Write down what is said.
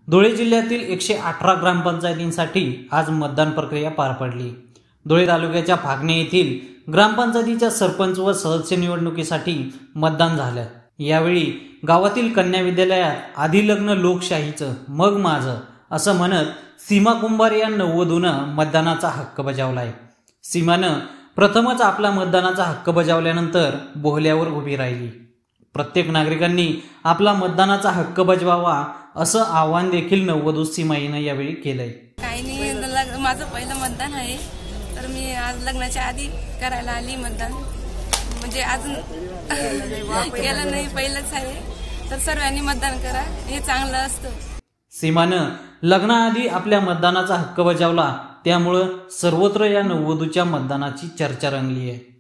धुळे जिल्ह्यातील 118 ग्रामपंचायतींसाठी आज मतदान प्रक्रिया पार पडली। धुळे तालुक्याच्या फागणे येथील ग्रामपंचायतीच्या सरपंच व सदस्य निवडणुकीसाठी मतदान झालं। यावेळी गावातील कन्या विद्यालयात आधी लग्न लोकशाहीचं मग माझं असं म्हणत सीमा कुंभार या नववधूनं मतदानाचा हक्क बजावलाय। सीमानं प्रथमच आपला मतदानाचा हक्क बजावल्यानंतर बोहल्यावर उभी राहिली। प्रत्येक नागरिकांनी आपला मतदानाचा हक्क बजवावा असं आवाहन देखील नववधू सीमाईनं यावेळी केलंय। काही नाही, माझं पहिलं मतदान आहे, तर मी आज लग्नाच्या आधी करायला आली मतदान, म्हणजे अजून केलं नाही, पहिलंच आहे, तर सर्वांनी मतदान करा, हे चांगलं असतं। सीमानं लग्नाआधी आपल्या मतदानाचा हक्क बजावला, त्यामुळं सर्वत्र या नववधूच्या मतदानाची चर्चा रंगली आहे।